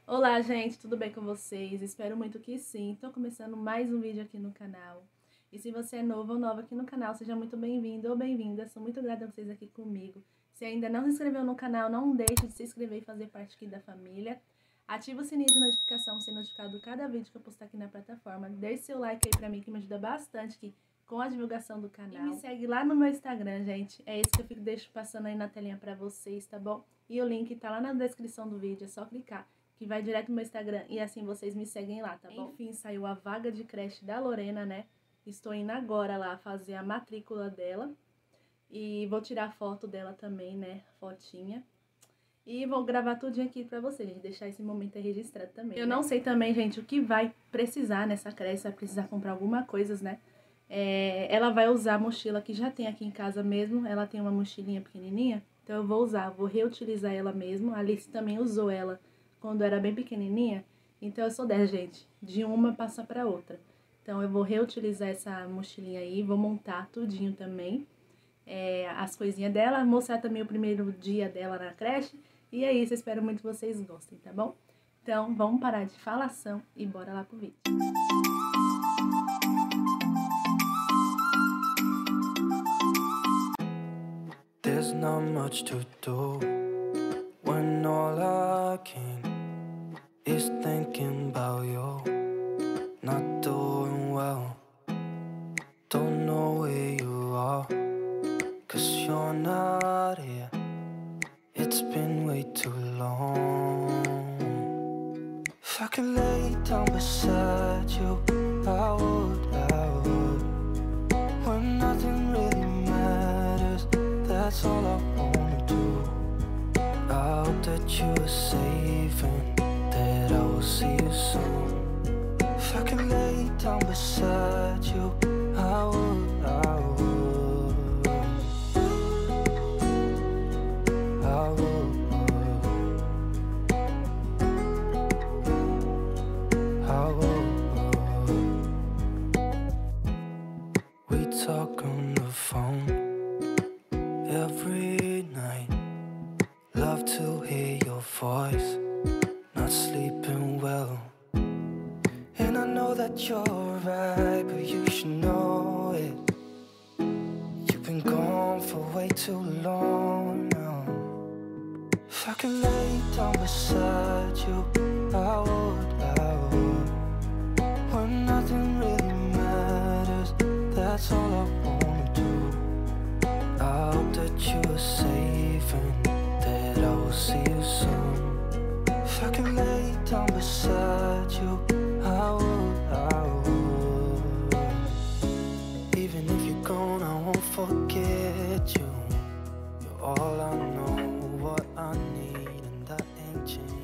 Olá, gente, tudo bem com vocês? Espero muito que sim. Estou começando mais um vídeo aqui no canal. E se você é novo ou nova aqui no canal, seja muito bem-vindo ou bem-vinda. Sou muito grata a vocês aqui comigo. Se ainda não se inscreveu no canal, não deixe de se inscrever e fazer parte aqui da família. Ativa o sininho de notificação para ser notificado cada vídeo que eu postar aqui na plataforma. Deixe seu like aí pra mim, que me ajuda bastante aqui com a divulgação do canal. E me segue lá no meu Instagram, gente. É esse que eu deixo passando aí na telinha pra vocês, tá bom? E o link tá lá na descrição do vídeo, é só clicar que vai direto no meu Instagram e assim vocês me seguem lá, tá bom? Enfim, saiu a vaga de creche da Lorena, né? Estou indo agora lá fazer a matrícula dela e vou tirar foto dela também, né? Fotinha. E vou gravar tudinho aqui pra vocês, gente, deixar esse momento aí registrado também. Eu não sei também, gente, o que vai precisar nessa creche, vai precisar comprar alguma coisa, né? Ela vai usar a mochila que já tem aqui em casa mesmo, ela tem uma mochilinha pequenininha, então eu vou usar, vou reutilizar ela mesmo. A Alice também usou ela quando era bem pequenininha, então eu sou dessa, gente, de uma passa pra outra. Então eu vou reutilizar essa mochilinha aí, vou montar tudinho também, as coisinhas dela, mostrar também o primeiro dia dela na creche, e é isso, eu espero muito que vocês gostem, tá bom? Então vamos parar de falação e bora lá pro vídeo. There's not much to do when all I can is thinking about you, not doing well. Don't know where you are, 'cause you're not here. It's been way too long. If I could lay down beside you, I would. When nothing really matters, that's all I wanna do. I hope that you are safe and that I will see you soon. If I could lay down beside you, I would. We talk on the phone every night. Love to hear your voice, not sleeping well. And I know that you're right, but you should know it. You've been gone for way too long now. If I could lay down beside you, I would. When nothing really matters, that's all I wanna do. I hope that you are safe and that I will see you soon. If I could lay down beside you, I would. Even if you're gone, I won't forget you. You're all I know, what I need, and that ain't changing.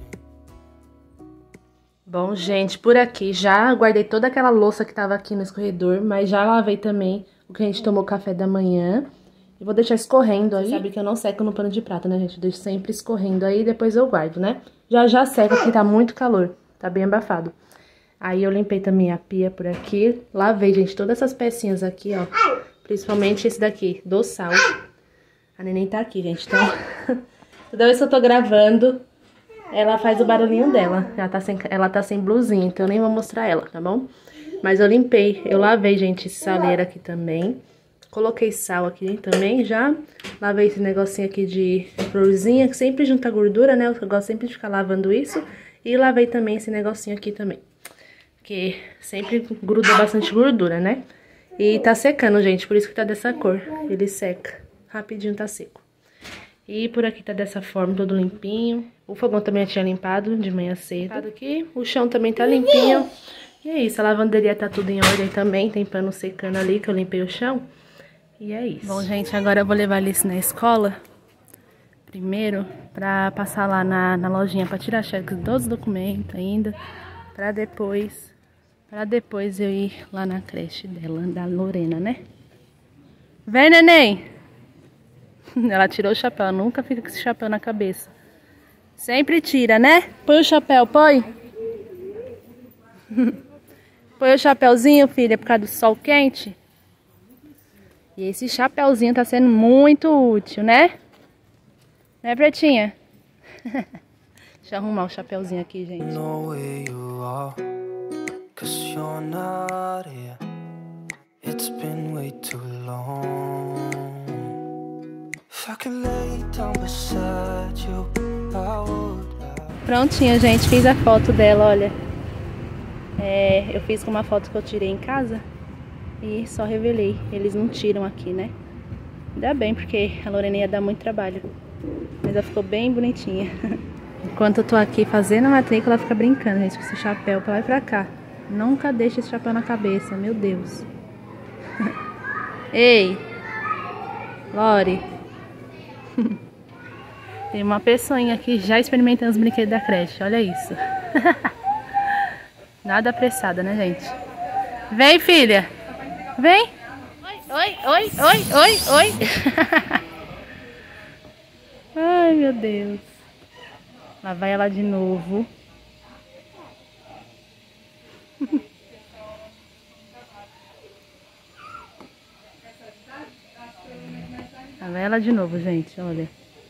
Bom, gente, por aqui já guardei toda aquela louça que tava aqui no escorredor, mas já lavei também o que a gente tomou café da manhã. E vou deixar escorrendo aí. Você sabe que eu não seco no pano de prata, né, gente? Eu deixo sempre escorrendo aí e depois eu guardo, né? Já seca porque tá muito calor, tá bem abafado. Aí eu limpei também a pia por aqui. Lavei, gente, todas essas pecinhas aqui, ó. Principalmente esse daqui, do sal. A neném tá aqui, gente, então... Toda vez que eu tô gravando, ela faz o barulhinho dela. Ela tá sem blusinha, então eu nem vou mostrar ela, tá bom? Mas eu limpei, eu lavei, gente, esse saleiro aqui também. Coloquei sal aqui também já. Lavei esse negocinho aqui de florzinha, que sempre junta gordura, né? Eu gosto sempre de ficar lavando isso. E lavei também esse negocinho aqui também, porque sempre gruda bastante gordura, né? E tá secando, gente, por isso que tá dessa cor. Ele seca, rapidinho tá seco. E por aqui tá dessa forma, todo limpinho. O fogão também eu tinha limpado de manhã cedo. Aqui, o chão também tá limpinho. E é isso, a lavanderia tá tudo em ordem também. Tem pano secando ali, que eu limpei o chão. E é isso. Bom, gente, agora eu vou levar a Alice na escola. Primeiro, pra passar lá na lojinha pra tirar cheque dos documentos ainda. Pra depois eu ir lá na creche dela, da Lorena, né? Vem, neném! Ela tirou o chapéu, ela nunca fica com esse chapéu na cabeça. Sempre tira, né? Põe o chapéu, põe. Põe o chapéuzinho, filha, por causa do sol quente. E esse chapéuzinho tá sendo muito útil, né? Né, Pretinha? Deixa eu arrumar o chapéuzinho aqui, gente. Know where you are, 'cause you're not here. It's been way too long. If I could lay down beside you, I would. Prontinho, gente, fiz a foto dela, olha. Eu fiz com uma foto que eu tirei em casa e só revelei. Eles não tiram aqui, né? Ainda bem, porque a Lorena ia dar muito trabalho. Mas ela ficou bem bonitinha. Enquanto eu tô aqui fazendo a matrícula, ela fica brincando, gente, com esse chapéu pra lá e pra cá. Nunca deixa esse chapéu na cabeça, meu Deus. Ei, Lore. Tem uma pessoinha aqui já experimentando os brinquedos da creche, olha isso. Nada apressada, né, gente? Vem, filha. Vem. Oi, oi, oi, oi, oi. Ai, meu Deus. Lá vai ela de novo. Lá vai ela de novo, gente, olha.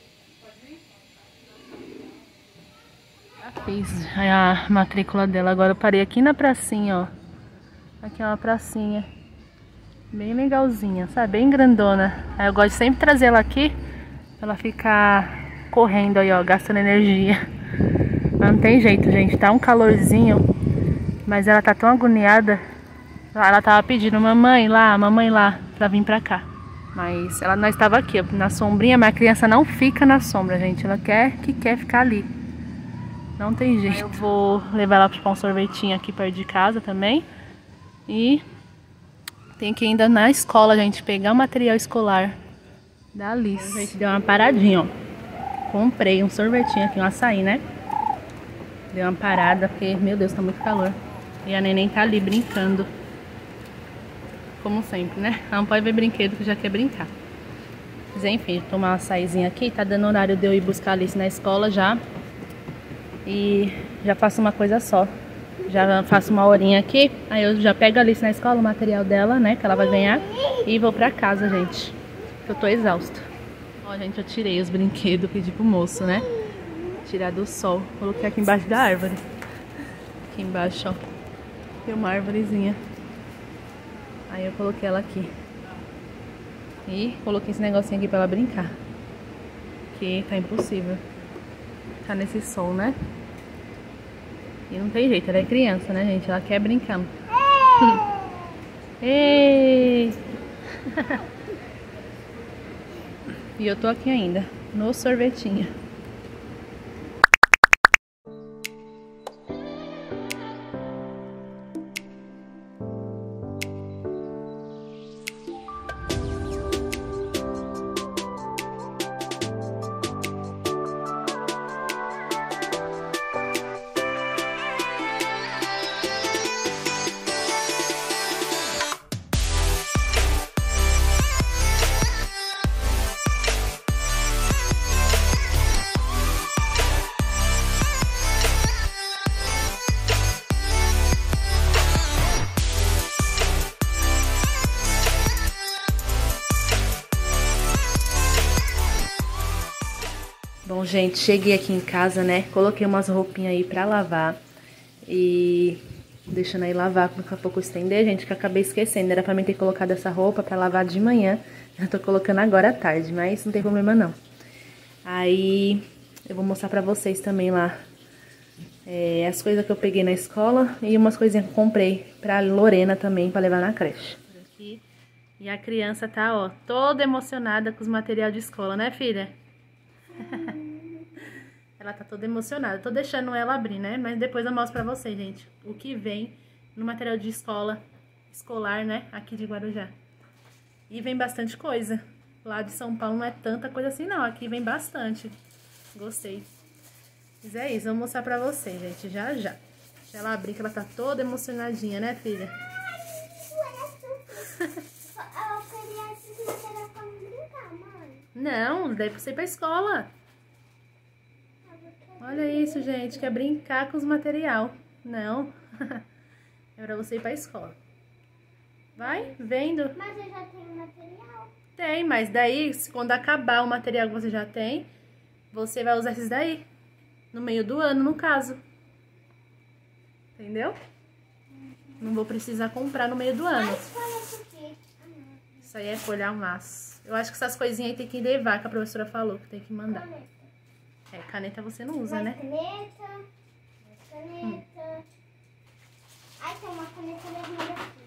Fiz a matrícula dela. Agora eu parei aqui na pracinha, ó. Aqui é uma pracinha bem legalzinha, sabe? Bem grandona. Aí eu gosto de sempre trazer ela aqui pra ela ficar correndo aí, ó, gastando energia. Mas não tem jeito, gente. Tá um calorzinho, mas ela tá tão agoniada. Ela tava pedindo mamãe lá, pra vir pra cá. Mas ela não estava aqui, ó, na sombrinha. Mas a criança não fica na sombra, gente. Ela quer ficar ali. Não tem jeito. Aí eu vou levar ela pra um sorvetinho aqui perto de casa também. E tem que ir ainda na escola, gente, pegar o material escolar da Alice. A gente deu uma paradinha, ó. Comprei um sorvetinho aqui, um açaí, né? Deu uma parada, porque, meu Deus, tá muito calor. E a neném tá ali brincando. Como sempre, né? Ela não pode ver brinquedo que já quer brincar. Mas enfim, tomar um açaizinho aqui. Tá dando horário de eu ir buscar a Alice na escola já. E já faço uma coisa só. Já faço uma horinha aqui. Aí eu já pego a Alice na escola, o material dela, né? Que ela vai ganhar. E vou pra casa, gente. Eu tô exausta. Ó, gente, eu tirei os brinquedos. Pedi pro moço, né? Tirar do sol. Coloquei aqui embaixo da árvore. Aqui embaixo, ó. Tem uma árvorezinha. Aí eu coloquei ela aqui. E coloquei esse negocinho aqui pra ela brincar. Que tá impossível. Tá nesse sol, né? E não tem jeito, ela é criança, né, gente? Ela quer brincar. Ei! E eu tô aqui ainda, no sorvetinho. Bom, gente, cheguei aqui em casa, né? Coloquei umas roupinhas aí pra lavar. E deixando aí lavar, daqui a pouco estender, gente, que eu acabei esquecendo. Era pra mim ter colocado essa roupa pra lavar de manhã. Eu tô colocando agora à tarde, mas não tem problema não. Aí eu vou mostrar pra vocês também lá as coisas que eu peguei na escola e umas coisinhas que eu comprei pra Lorena também, pra levar na creche. Aqui. E a criança tá, ó, toda emocionada com os materiais de escola, né, filha? Ela tá toda emocionada. Tô deixando ela abrir, né? Mas depois eu mostro pra vocês, gente, o que vem no material de escolar, né? Aqui de Guarujá. E vem bastante coisa. Lá de São Paulo não é tanta coisa assim, não. Aqui vem bastante. Gostei. Mas é isso, vou mostrar pra vocês, gente, já já. Deixa ela abrir, que ela tá toda emocionadinha, né, filha? Não, daí pra você ir pra escola. Olha isso, gente, quer brincar com os material. Não, é pra você ir pra escola. Vai, vendo. Mas eu já tenho material. Tem, mas daí, quando acabar o material que você já tem, você vai usar esses daí. no meio do ano, no caso. Entendeu? Não vou precisar comprar no meio do ano. Isso aí é folha ao maço. Eu acho que essas coisinhas aí tem que levar, que a professora falou que tem que mandar. É, caneta você não usa, né? Caneta. Ai, tem uma caneta vermelha aqui.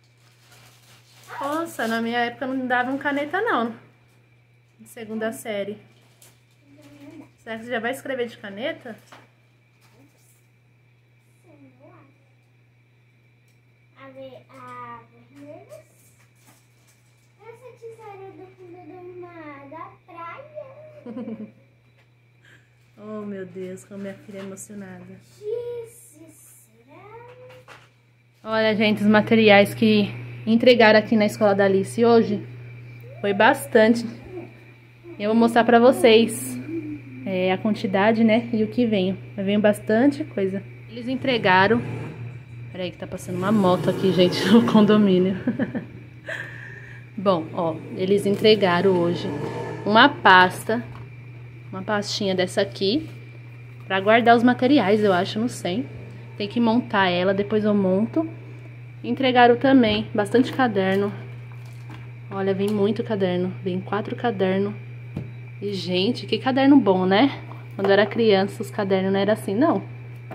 Nossa, na minha época não davam caneta, não. De segunda série. Será que você já vai escrever de caneta? A vermelha. Essa tesoura do fundo da praia. Oh, meu Deus, como minha filha é emocionada. Olha, gente, os materiais que entregaram aqui na escola da Alice hoje foi bastante. Eu vou mostrar pra vocês a quantidade, né, e o que veio. Veio bastante coisa. Eles entregaram... Peraí que tá passando uma moto aqui, gente, no condomínio. Bom, ó, eles entregaram hoje uma pastinha dessa aqui, pra guardar os materiais, eu acho, não sei. Tem que montar ela, depois eu monto. Entregaram também bastante caderno. Olha, vem muito caderno, vem 4 cadernos. E, gente, que caderno bom, né? Quando eu era criança, os cadernos não eram assim, não.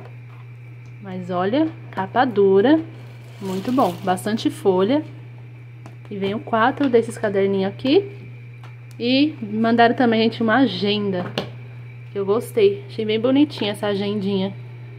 Mas olha, capa dura, muito bom. Bastante folha. E veio 4 desses caderninhos aqui. E mandaram também, gente, uma agenda. Que eu gostei. Achei bem bonitinha essa agendinha.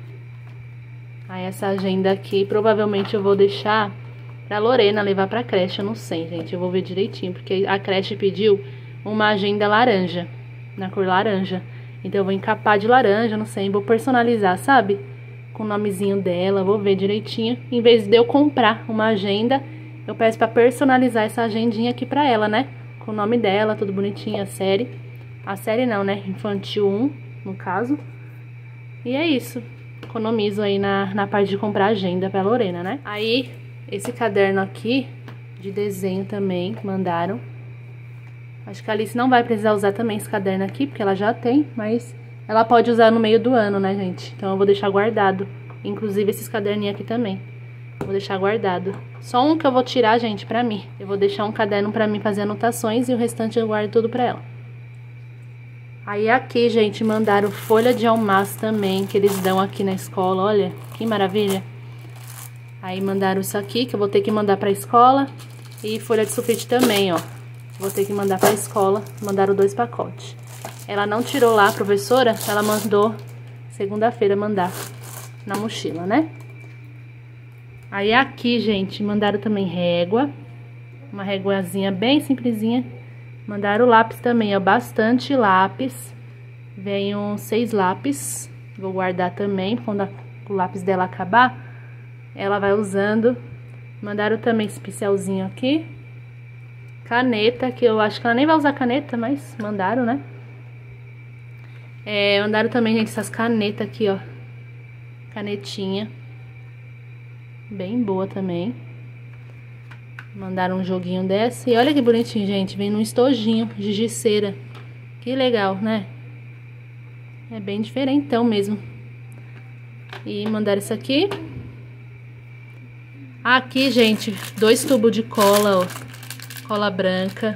Aí essa agenda aqui, provavelmente eu vou deixar pra Lorena levar pra creche. Eu não sei, gente. Eu vou ver direitinho. Porque a creche pediu uma agenda laranja. Na cor laranja. Então eu vou encapar de laranja, não sei. Vou personalizar, sabe? Com o nomezinho dela. Vou ver direitinho. Em vez de eu comprar uma agenda, eu peço pra personalizar essa agendinha aqui pra ela, né? Com o nome dela, tudo bonitinho, a série. A série não, né? Infantil 1, no caso. E é isso. Economizo aí na parte de comprar agenda pra Lorena, né? Aí, esse caderno aqui, de desenho também, mandaram. Acho que a Alice não vai precisar usar também esse caderno aqui, porque ela já tem, mas ela pode usar no meio do ano, né, gente? Então eu vou deixar guardado. Inclusive esses caderninhos aqui também. Vou deixar guardado. Só um que eu vou tirar, gente, pra mim. Eu vou deixar um caderno pra mim fazer anotações e o restante eu guardo tudo pra ela. Aí aqui, gente, mandaram folha de almaço também, que eles dão aqui na escola, olha, que maravilha. Aí mandaram isso aqui, que eu vou ter que mandar pra escola. E folha de sulfite também, ó. Vou ter que mandar pra escola. Mandaram 2 pacotes. Ela não tirou lá, a professora, ela mandou segunda-feira mandar na mochila, né? Aí aqui, gente, mandaram também régua. Uma réguazinha bem simplesinha. Mandaram lápis também, ó, bastante lápis. Vem uns 6 lápis. Vou guardar também, quando o lápis dela acabar, ela vai usando. Mandaram também esse pincelzinho aqui. Caneta, que eu acho que ela nem vai usar caneta, mas mandaram, né? Mandaram também, gente, essas canetas aqui, ó. Canetinha. Bem boa também. Mandaram um joguinho dessa. E olha que bonitinho, gente. Vem num estojinho de giceira. Que legal, né? É bem diferentão mesmo. E mandaram isso aqui. Aqui, gente, 2 tubos de cola, ó. Cola branca.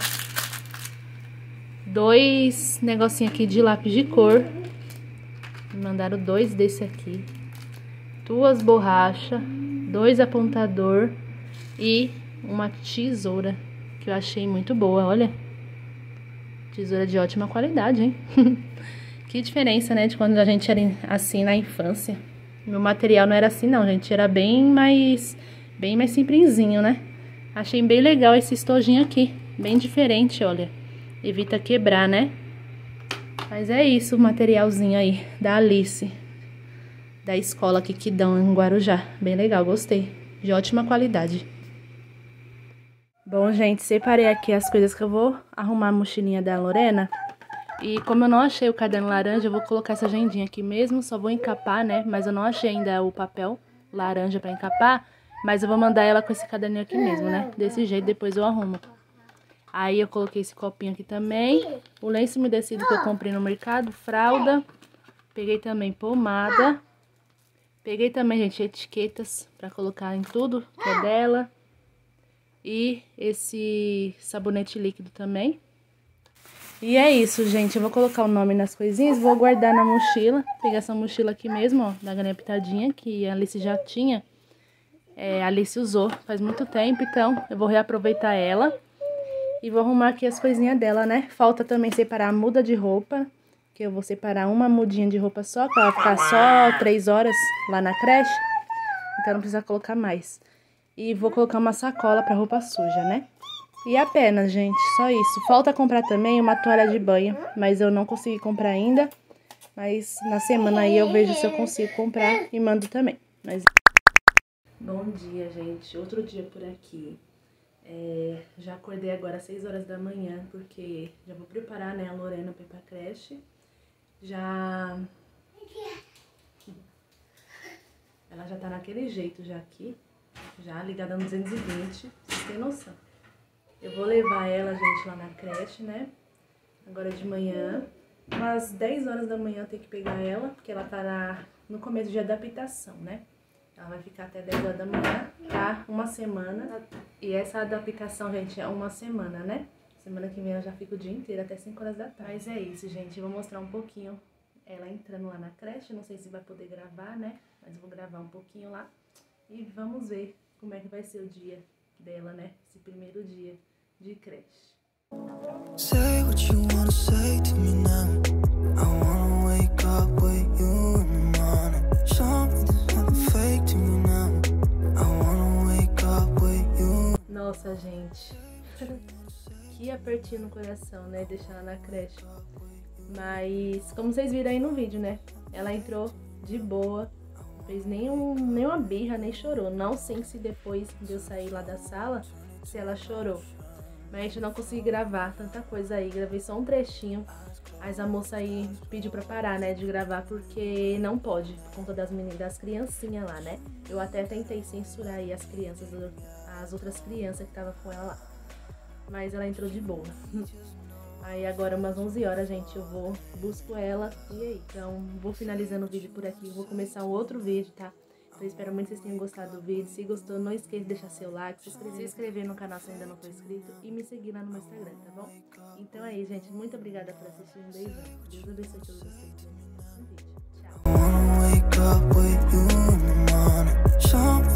2 negocinhos aqui de lápis de cor. Mandaram 2 desse aqui. 2 borrachas. 2 apontador. E uma tesoura, que eu achei muito boa, olha. Tesoura de ótima qualidade, hein? Que diferença, né, de quando a gente era assim na infância. Meu material não era assim, não, gente. Era bem mais simplesinho, né? Achei bem legal esse estojinho aqui. Bem diferente, olha. Evita quebrar, né? Mas é isso, o materialzinho aí da Alice. Da escola aqui que dão em Guarujá. Bem legal, gostei. De ótima qualidade. Bom, gente, separei aqui as coisas que eu vou arrumar a mochilinha da Lorena. E como eu não achei o caderno laranja, eu vou colocar essa agendinha aqui mesmo. Só vou encapar, né? Mas eu não achei ainda o papel laranja pra encapar. Mas eu vou mandar ela com esse caderninho aqui mesmo, né? Desse jeito, depois eu arrumo. Aí eu coloquei esse copinho aqui também. O lenço umedecido que eu comprei no mercado. Fralda. Peguei também pomada. Peguei também, gente, etiquetas pra colocar em tudo que é dela. E esse sabonete líquido também. E é isso, gente. Eu vou colocar o nome nas coisinhas, vou guardar na mochila. Pegar essa mochila aqui mesmo, ó, da Galinha Pitadinha, que a Alice já tinha. A Alice usou faz muito tempo, então eu vou reaproveitar ela. E vou arrumar aqui as coisinhas dela, né? Falta também separar a muda de roupa, que eu vou separar uma mudinha de roupa só, que ela vai ficar só 3 horas lá na creche. Então não precisa colocar mais. E vou colocar uma sacola pra roupa suja, né? E apenas, gente, só isso. Falta comprar também uma toalha de banho, mas eu não consegui comprar ainda. Mas na semana aí eu vejo se eu consigo comprar e mando também. Bom dia, gente. Outro dia por aqui. Já acordei agora às 6 horas da manhã, porque já vou preparar, né, a Lorena pra ir pra creche. Ela já tá naquele jeito já aqui, já ligada no 220, vocês têm noção. Eu vou levar ela, gente, lá na creche, né, agora de manhã. Umas 10 horas da manhã eu tenho que pegar ela, porque ela tá no começo de adaptação, né. Ela vai ficar até 10 horas da manhã, tá? Uma semana. E essa adaptação, gente, é uma semana, né? Semana que vem ela já fica o dia inteiro, até 5 horas da tarde. Mas é isso, gente. Eu vou mostrar um pouquinho ela entrando lá na creche. Não sei se vai poder gravar, né? Mas eu vou gravar um pouquinho lá. E vamos ver como é que vai ser o dia dela, né? Esse primeiro dia de creche. Say what you wanna say to me now. I wanna wake up with you in the morning. Show me there's nothing fake to me now. I wanna wake up with you. Nossa, gente. Que apertinho no coração, né? Deixar ela na creche. Mas, como vocês viram aí no vídeo, né? Ela entrou de boa. Não fez nenhuma birra, nem chorou. Não sei se depois de eu sair lá da sala, se ela chorou. Mas a gente não consegui gravar tanta coisa aí. Gravei só um trechinho. Mas a moça aí pediu pra parar, né, de gravar, porque não pode, por conta das criancinhas lá, né? Eu até tentei censurar aí as crianças, as outras crianças que estavam com ela lá. Mas ela entrou de boa. Aí agora umas 11 horas, gente, eu busco ela e aí. Então vou finalizando o vídeo por aqui, vou começar um outro vídeo, tá? Então espero muito que vocês tenham gostado do vídeo. Se gostou, não esqueça de deixar seu like, se inscrever no canal se ainda não for inscrito e me seguir lá no meu Instagram, tá bom? Então é isso, gente. Muito obrigada por assistir. Um beijão. Deus abençoe todos vocês. Tchau.